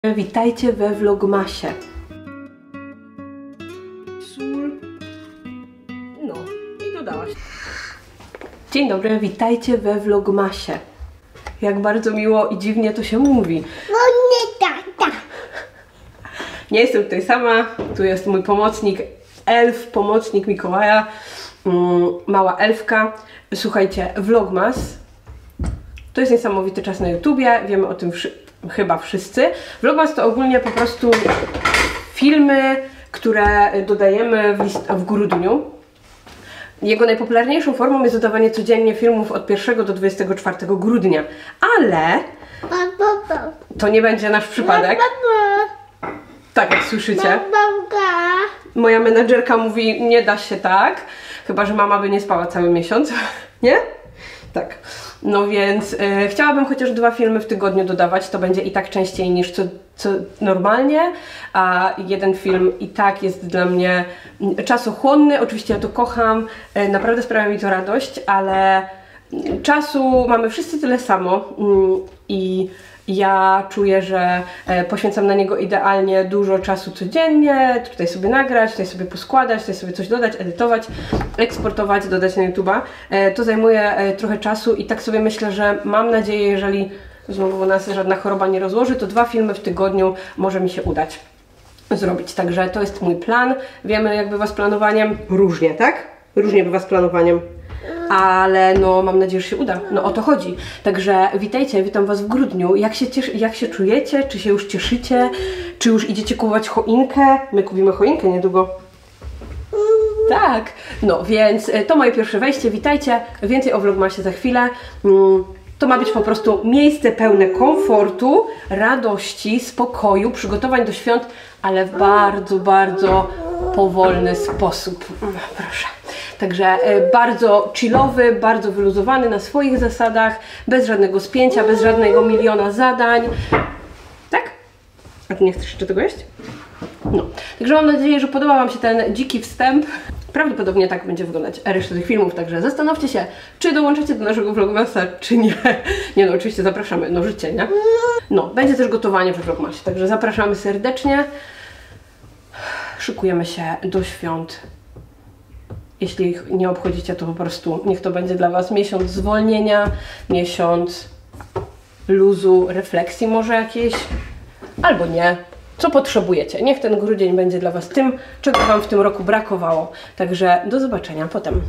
Witajcie we vlogmasie. Sól. No i dodałaś. Dzień dobry, witajcie we vlogmasie. Jak bardzo miło i dziwnie to się mówi. No nie tata. Nie jestem tutaj sama, tu jest mój pomocnik, elf, pomocnik Mikołaja, mała elfka. Słuchajcie, vlogmas to jest niesamowity czas na YouTubie, wiemy o tym chyba wszyscy. Vlogmas to ogólnie po prostu filmy, które dodajemy w grudniu. Jego najpopularniejszą formą jest dodawanie codziennie filmów od 1 do 24 grudnia, ale to nie będzie nasz przypadek. Tak jak słyszycie. Moja menadżerka mówi, nie da się tak, chyba że mama by nie spała cały miesiąc, nie? Tak. No więc chciałabym chociaż 2 filmy w tygodniu dodawać, to będzie i tak częściej niż co normalnie, a jeden film i tak jest dla mnie czasochłonny, oczywiście ja to kocham, naprawdę sprawia mi to radość, ale czasu mamy wszyscy tyle samo i ja czuję, że poświęcam na niego idealnie dużo czasu codziennie, tutaj sobie nagrać, tutaj sobie poskładać, tutaj sobie coś dodać, edytować, eksportować, dodać na YouTube'a. To zajmuje trochę czasu i tak sobie myślę, że mam nadzieję, jeżeli znowu nas żadna choroba nie rozłoży, to 2 filmy w tygodniu może mi się udać zrobić. Także to jest mój plan. Wiemy jak bywa z planowaniem. Różnie, tak? Różnie bywa z planowaniem. Ale no mam nadzieję, że się uda. No o to chodzi. Także witajcie, witam Was w grudniu. Jak się czujecie? Czy się już cieszycie? Czy już idziecie kupować choinkę? My kupimy choinkę niedługo. Tak. No więc to moje pierwsze wejście. Witajcie. Więcej o vlogmasie za chwilę. To ma być po prostu miejsce pełne komfortu, radości, spokoju, przygotowań do świąt, ale w bardzo, bardzo powolny sposób. Proszę. Także bardzo chillowy, bardzo wyluzowany na swoich zasadach, bez żadnego spięcia, bez żadnego miliona zadań. Tak? A Ty nie chcesz jeszcze tego jeść? No. Także mam nadzieję, że podoba Wam się ten dziki wstęp. Prawdopodobnie tak będzie wyglądać reszta tych filmów, także zastanówcie się, czy dołączycie do naszego vlogmasa, czy nie. Nie no, oczywiście zapraszamy, no życie, nie? No, będzie też gotowanie we vlogmasie, także zapraszamy serdecznie. Szykujemy się do świąt. Jeśli ich nie obchodzicie, to po prostu niech to będzie dla Was miesiąc zwolnienia, miesiąc luzu, refleksji może jakiejś, albo nie. Co potrzebujecie. Niech ten grudzień będzie dla Was tym, czego Wam w tym roku brakowało. Także do zobaczenia potem.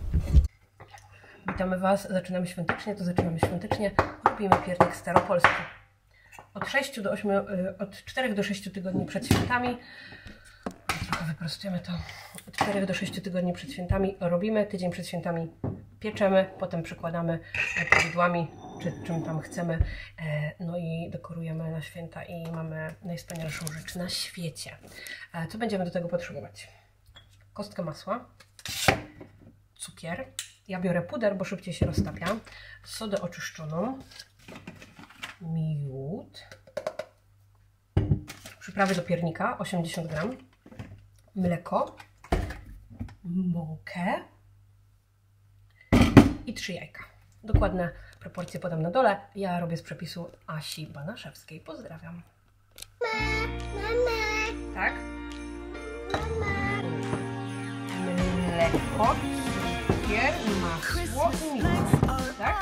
Witamy Was. Zaczynamy świątecznie, to zaczynamy świątecznie. Robimy piernik staropolski. Od 4 do 6 tygodni przed świętami. Trochę wyprostujemy to. Od 4 do 6 tygodni przed świętami robimy, tydzień przed świętami pieczemy, potem przykładamy powidłami, czy czym tam chcemy, no i dekorujemy na święta i mamy najwspanialszą rzecz na świecie. Co będziemy do tego potrzebować? Kostkę masła, cukier, ja biorę puder, bo szybciej się roztapia, sodę oczyszczoną, miód, przyprawy do piernika 80 gram, mleko, mąkę i 3 jajka. Dokładne proporcje podam na dole. Ja robię z przepisu Asi Banaszewskiej. Pozdrawiam. Mama. Tak? Mama. Mleko, cukier, masło i miód. Tak?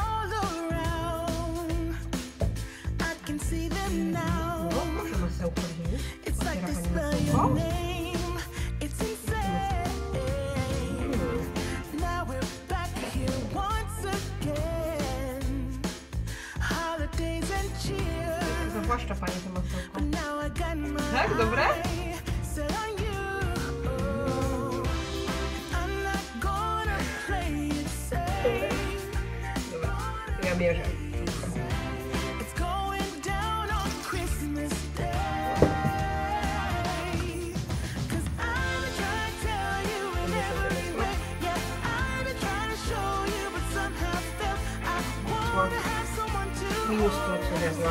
No, proszę masełko wziąć. Otwiera Pani masełko. Zawłaszcza Pani to masełko. Tak? Dobre? Dobra, to ja bierzę. Minus to, co zjadła.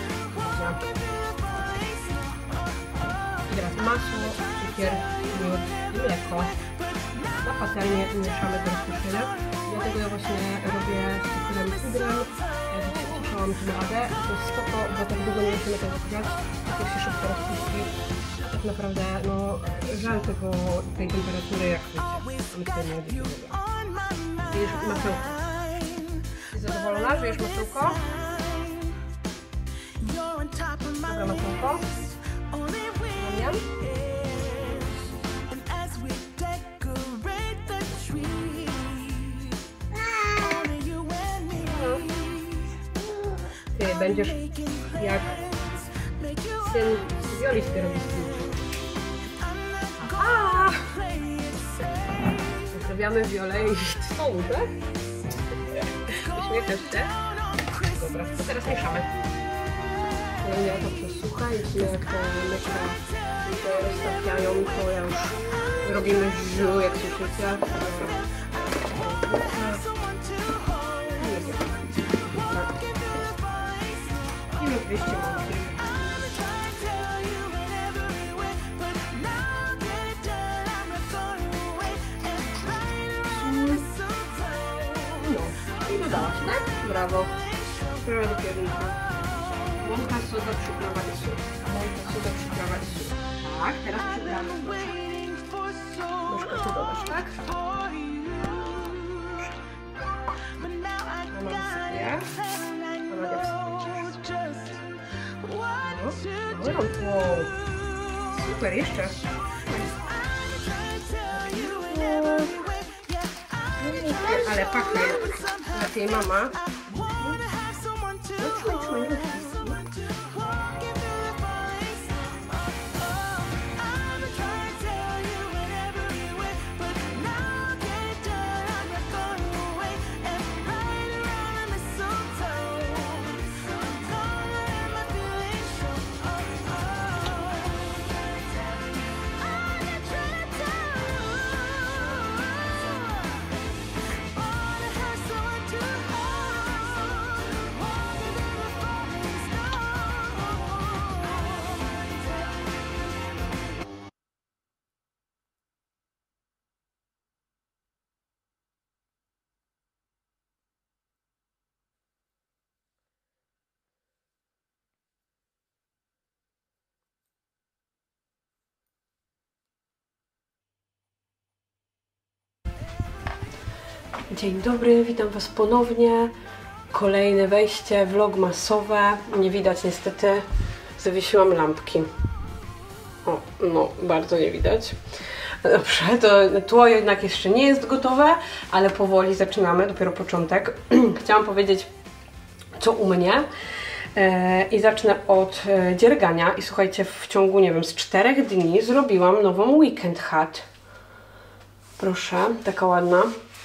I teraz masło, cukier, miód i mleko. Na patelnię mieszamy do rozpuszczenia. Dlatego ja właśnie robię z cukrem pudrem. dałam tu radę. To jest spoko, bo tak długo nie musimy tego grzać. To się szybko rozpuści. Tak naprawdę, no, żal tej temperatury, jak wiecie. Myślę, nie będzie tego. Jesz masełko. Jesteś zadowolona, że jesz masełko? Dobra, masełko. Miam. Ty będziesz jak syn Wioli z pierogistniczy. Aha! Zostawiamy Wiolę i stołu, tak? Uśmiechasz się? Dobra, to teraz mieszamy. Kolejnie oto przesłucha i widzimy, jak te mleka się rozstawiają, to ja już robimy żu, jak słyszycie. I my 200 mąki. No, i dodałaś, tak? Brawo. Sprawa do piernika. Mąka, soda, przyprawa i sól. Mąka, soda, przyprawa i sól. Tak, teraz przyprawy. Troszkę tu dodasz, tak? Mama wysypie. Mama wsypie. Wow. Super, jeszcze. Ale pachnie. Lepiej mama. Dzień dobry, witam Was ponownie. Kolejne wejście vlogmasowe. Nie widać niestety, zawiesiłam lampki. O, no, bardzo nie widać. Dobrze, to tło jednak jeszcze nie jest gotowe, ale powoli zaczynamy, dopiero początek. Chciałam powiedzieć, co u mnie. I zacznę od dziergania. I słuchajcie, w ciągu, nie wiem, z 4 dni zrobiłam nową weekend hat. Proszę, taka ładna.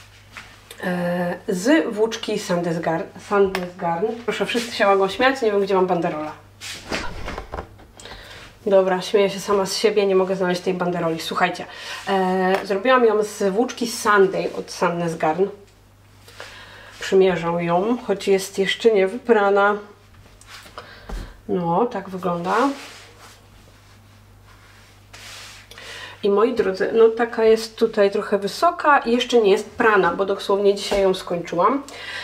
Z włóczki Sandnesgarn. Proszę, wszyscy się mogą śmiać, nie wiem, gdzie mam banderola. Dobra, śmieję się sama z siebie, nie mogę znaleźć tej banderoli. Słuchajcie, zrobiłam ją z włóczki Sunday od Sandnesgarn. Przymierzę ją, choć jest jeszcze nie wyprana. No, tak wygląda. I moi drodzy, no taka jest tutaj trochę wysoka i jeszcze nie jest prana, bo dosłownie dzisiaj ją skończyłam.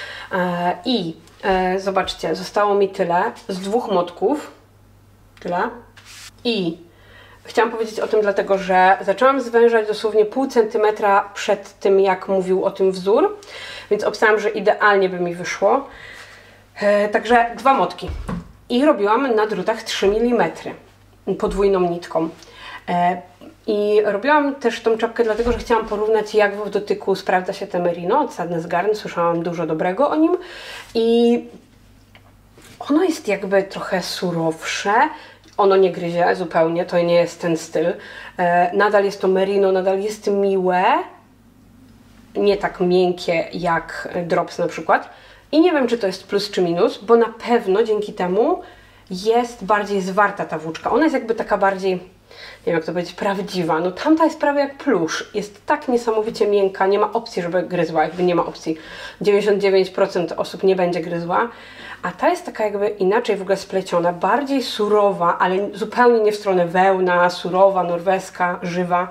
Zobaczcie, zostało mi tyle z 2 motków. Tyle. I chciałam powiedzieć o tym dlatego, że zaczęłam zwężać dosłownie pół centymetra przed tym, jak mówił o tym wzór, więc obstałam, że idealnie by mi wyszło. Także 2 motki. I robiłam na drutach 3 mm podwójną nitką. I robiłam też tą czapkę dlatego, że chciałam porównać, jak w dotyku sprawdza się te merino od Sandnesgarn. Słyszałam dużo dobrego o nim i ono jest jakby trochę surowsze. Ono nie gryzie zupełnie, to nie jest ten styl. Nadal jest to merino, nadal jest miłe. Nie tak miękkie jak Drops na przykład. I nie wiem, czy to jest plus czy minus, bo na pewno dzięki temu jest bardziej zwarta ta włóczka. Ona jest jakby taka bardziej, nie wiem jak to powiedzieć, prawdziwa. No tamta jest prawie jak plusz. Jest tak niesamowicie miękka, nie ma opcji, żeby gryzła. Jakby nie ma opcji. 99% osób nie będzie gryzła. A ta jest taka jakby inaczej w ogóle spleciona, bardziej surowa, ale zupełnie nie w stronę wełna, surowa, norweska, żywa.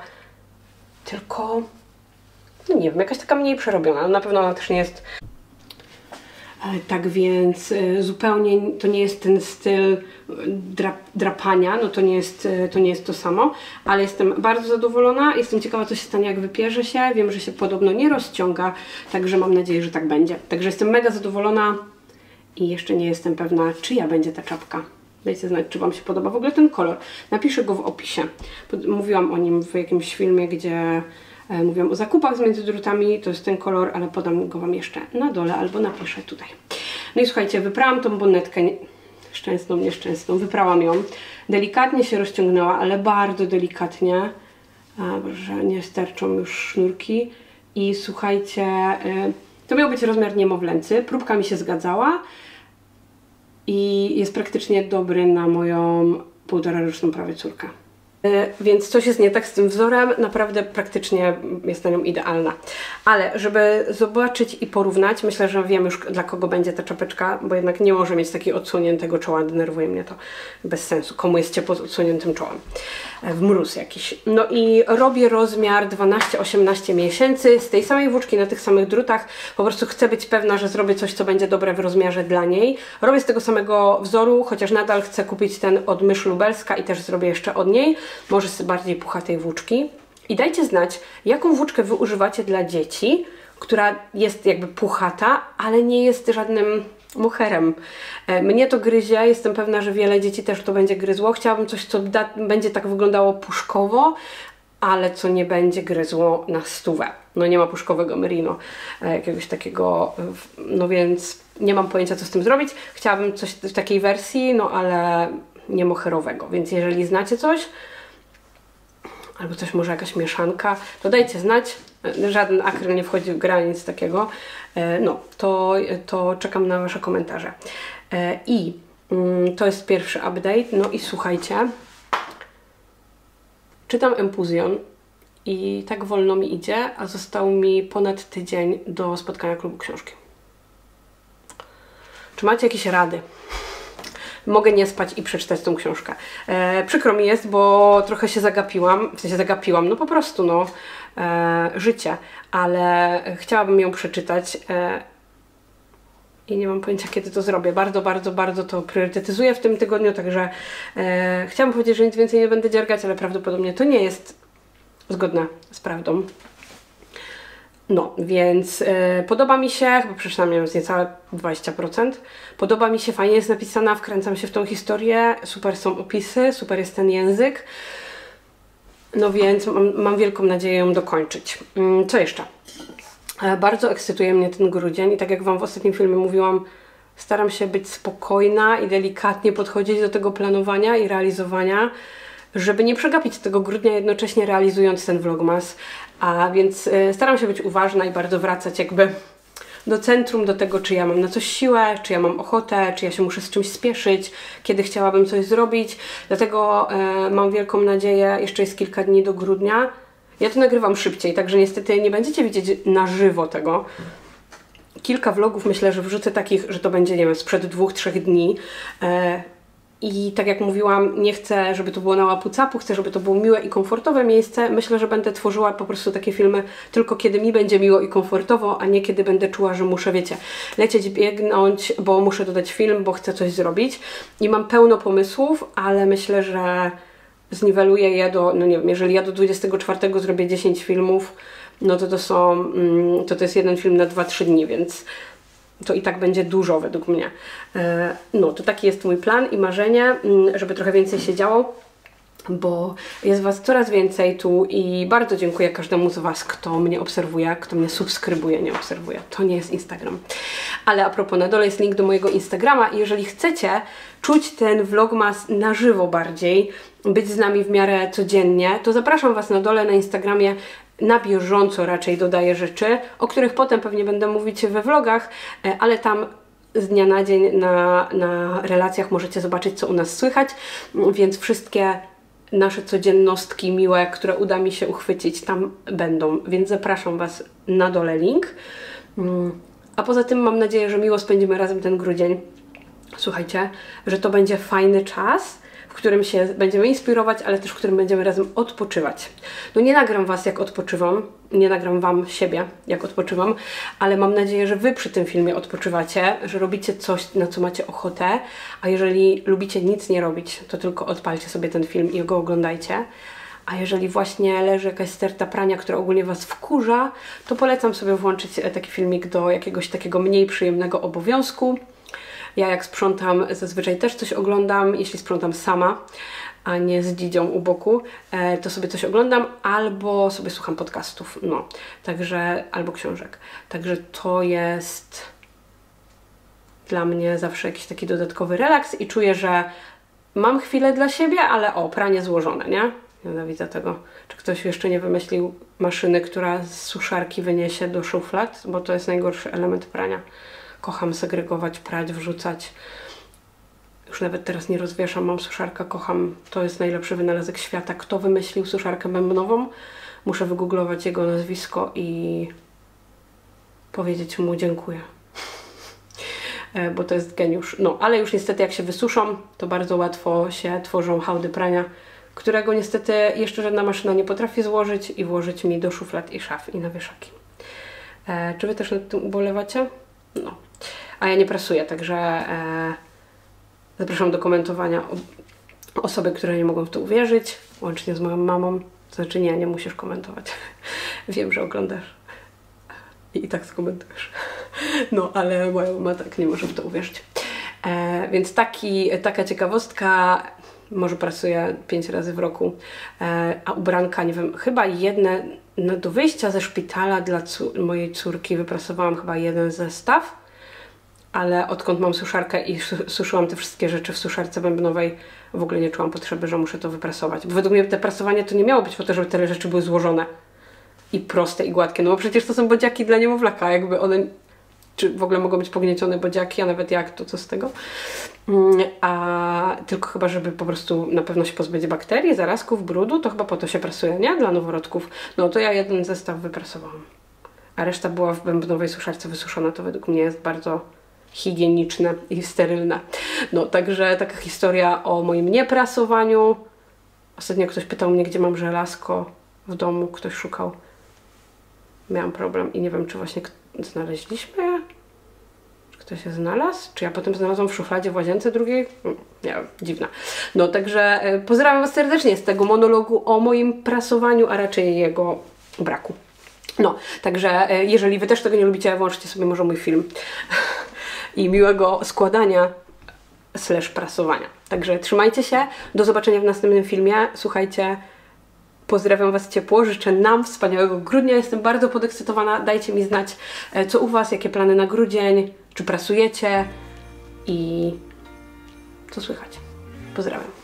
Tylko, no nie wiem, jakaś taka mniej przerobiona. No na pewno ona też nie jest Tak więc zupełnie to nie jest ten styl drapania, no to nie jest to samo, ale jestem bardzo zadowolona, jestem ciekawa, co się stanie, jak wypierze się. Wiem, że się podobno nie rozciąga, także mam nadzieję, że tak będzie. Także jestem mega zadowolona i jeszcze nie jestem pewna, czyja będzie ta czapka. Dajcie znać, czy Wam się podoba w ogóle ten kolor. Napiszę go w opisie. Mówiłam o nim w jakimś filmie, gdzie mówiłam o zakupach z Między Drutami. To jest ten kolor, ale podam go Wam jeszcze na dole albo napiszę tutaj. No i słuchajcie, wyprałam tą bonetkę szczęsną, nieszczęsną. Wyprałam ją. Delikatnie się rozciągnęła, ale bardzo delikatnie, że nie sterczą już sznurki. I słuchajcie, to miał być rozmiar niemowlęcy. Próbka mi się zgadzała. I jest praktycznie dobry na moją 1,5-roczną prawie córkę. Więc coś jest nie tak z tym wzorem, naprawdę praktycznie jest na nią idealna. Ale żeby zobaczyć i porównać, myślę, że wiem już, dla kogo będzie ta czapeczka, bo jednak nie może mieć takiego odsłoniętego czoła, denerwuje mnie to bez sensu. Komu jest ciepło z odsłoniętym czołem? W mróz jakiś. No i robię rozmiar 12-18 miesięcy z tej samej włóczki na tych samych drutach. Po prostu chcę być pewna, że zrobię coś, co będzie dobre w rozmiarze dla niej. Robię z tego samego wzoru, chociaż nadal chcę kupić ten od Mysz Lubelska i też zrobię jeszcze od niej. Może z bardziej puchatej włóczki. I dajcie znać, jaką włóczkę Wy używacie dla dzieci, która jest jakby puchata, ale nie jest żadnym moherem. Mnie to gryzie, jestem pewna, że wiele dzieci też to będzie gryzło. Chciałabym coś, co będzie tak wyglądało puszkowo, ale co nie będzie gryzło na stówę. No nie ma puszkowego merino, jakiegoś takiego, no więc nie mam pojęcia, co z tym zrobić. Chciałabym coś w takiej wersji, no ale nie moherowego, więc jeżeli znacie coś, albo coś może jakaś mieszanka, to dajcie znać. Żaden akryl nie wchodzi w grę, nic takiego. No, to czekam na Wasze komentarze. I to jest pierwszy update. No i słuchajcie, czytam Empuzjon i tak wolno mi idzie, a został mi ponad tydzień do spotkania klubu książki. Czy macie jakieś rady? Mogę nie spać i przeczytać tą książkę. Przykro mi jest, bo trochę się zagapiłam, w sensie zagapiłam, no po prostu, no, życie, ale chciałabym ją przeczytać i nie mam pojęcia, kiedy to zrobię. Bardzo to priorytetyzuję w tym tygodniu, także chciałam powiedzieć, że nic więcej nie będę dziergać, ale prawdopodobnie to nie jest zgodne z prawdą. No, więc podoba mi się, chyba przeczytałam ją z niecałe 20%. Podoba mi się, fajnie jest napisana, wkręcam się w tą historię, super są opisy, super jest ten język. No więc mam wielką nadzieję ją dokończyć. Co jeszcze? Bardzo ekscytuje mnie ten grudzień i tak jak Wam w ostatnim filmie mówiłam, staram się być spokojna i delikatnie podchodzić do tego planowania i realizowania, żeby nie przegapić tego grudnia, jednocześnie realizując ten vlogmas. A więc staram się być uważna i bardzo wracać jakby do centrum, do tego, czy ja mam na coś siłę, czy ja mam ochotę, czy ja się muszę z czymś spieszyć, kiedy chciałabym coś zrobić. Dlatego mam wielką nadzieję, jeszcze jest kilka dni do grudnia. Ja to nagrywam szybciej, także niestety nie będziecie widzieć na żywo tego. Kilka vlogów myślę, że wrzucę takich, że to będzie, nie wiem, sprzed 2-3 dni. I tak jak mówiłam, nie chcę, żeby to było na łapu-capu, chcę, żeby to było miłe i komfortowe miejsce. Myślę, że będę tworzyła po prostu takie filmy tylko kiedy mi będzie miło i komfortowo, a nie kiedy będę czuła, że muszę, wiecie, lecieć, biegnąć, bo muszę dodać film, bo chcę coś zrobić. I mam pełno pomysłów, ale myślę, że zniweluję je do, no nie wiem, jeżeli ja do 24 zrobię 10 filmów, no to jest jeden film na 2-3 dni, więc to i tak będzie dużo według mnie. No, to taki jest mój plan i marzenie, żeby trochę więcej się działo, bo jest Was coraz więcej tu i bardzo dziękuję każdemu z Was, kto mnie obserwuje, kto mnie subskrybuje, nie obserwuje. To nie jest Instagram. Ale a propos, na dole jest link do mojego Instagrama i jeżeli chcecie czuć ten vlogmas na żywo bardziej, być z nami w miarę codziennie, to zapraszam Was na dole na Instagramie. Na bieżąco raczej dodaję rzeczy, o których potem pewnie będę mówić we vlogach, ale tam z dnia na dzień na relacjach możecie zobaczyć, co u nas słychać, więc wszystkie nasze codziennostki miłe, które uda mi się uchwycić, tam będą, więc zapraszam Was na dole link. A poza tym mam nadzieję, że miło spędzimy razem ten grudzień. Słuchajcie, że to będzie fajny czas, w którym się będziemy inspirować, ale też w którym będziemy razem odpoczywać. No nie nagram Was jak odpoczywam, nie nagram Wam siebie jak odpoczywam, ale mam nadzieję, że Wy przy tym filmie odpoczywacie, że robicie coś, na co macie ochotę, a jeżeli lubicie nic nie robić, to tylko odpalcie sobie ten film i go oglądajcie. A jeżeli właśnie leży jakaś sterta prania, która ogólnie Was wkurza, to polecam sobie włączyć taki filmik do jakiegoś takiego mniej przyjemnego obowiązku. Ja jak sprzątam, zazwyczaj też coś oglądam, jeśli sprzątam sama, a nie z dzidzią u boku, to sobie coś oglądam albo sobie słucham podcastów, no, także, albo książek. Także to jest dla mnie zawsze jakiś taki dodatkowy relaks i czuję, że mam chwilę dla siebie, ale o, pranie złożone, nie? Nienawidzę tego. Czy ktoś jeszcze nie wymyślił maszyny, która z suszarki wyniesie do szuflad, bo to jest najgorszy element prania. Kocham segregować, prać, wrzucać. Już nawet teraz nie rozwieszam, mam suszarkę, kocham. To jest najlepszy wynalazek świata. Kto wymyślił suszarkę bębnową? Muszę wygooglować jego nazwisko i powiedzieć mu dziękuję. Bo to jest geniusz. No, ale już niestety jak się wysuszą, to bardzo łatwo się tworzą hałdy prania, którego niestety jeszcze żadna maszyna nie potrafi złożyć i włożyć mi do szuflad i szaf i na wieszaki. Czy Wy też nad tym ubolewacie? No. A ja nie prasuję, także zapraszam do komentowania osoby, które nie mogą w to uwierzyć, łącznie z moją mamą. To znaczy nie musisz komentować. Wiem, że oglądasz i tak skomentujesz. No, ale moja mama tak nie może w to uwierzyć. Więc taka ciekawostka. Może pracuję 5 razy w roku, a ubranka, nie wiem, chyba jedne, no do wyjścia ze szpitala dla mojej córki wyprasowałam chyba jeden zestaw, ale odkąd mam suszarkę i suszyłam te wszystkie rzeczy w suszarce bębnowej, w ogóle nie czułam potrzeby, że muszę to wyprasować. Bo według mnie te prasowanie to nie miało być po to, żeby te rzeczy były złożone i proste i gładkie, no bo przecież to są bodziaki dla niemowlaka, jakby one... Czy w ogóle mogą być pogniecione bodziaki, a nawet jak, to co z tego. A tylko chyba, żeby po prostu na pewno się pozbyć bakterii, zarazków, brudu, to chyba po to się prasuje, nie? Dla noworodków. No to ja jeden zestaw wyprasowałam. A reszta była w bębnowej suszarce wysuszona. To według mnie jest bardzo higieniczne i sterylne. No, także taka historia o moim nieprasowaniu. Ostatnio ktoś pytał mnie, gdzie mam żelazko w domu. Ktoś szukał. Miałam problem i nie wiem, czy właśnie znaleźliśmy je? Czy ktoś je znalazł? Czy ja potem znalazłam w szufladzie w łazience drugiej? Nie wiem, dziwna. No, także pozdrawiam Was serdecznie z tego monologu o moim prasowaniu, a raczej jego braku. No, także jeżeli Wy też tego nie lubicie, włączcie sobie może mój film. I miłego składania / prasowania. Także trzymajcie się, do zobaczenia w następnym filmie. Słuchajcie, pozdrawiam Was ciepło, życzę nam wspaniałego grudnia. Jestem bardzo podekscytowana. Dajcie mi znać, co u Was, jakie plany na grudzień, czy prasujecie i co słychać. Pozdrawiam.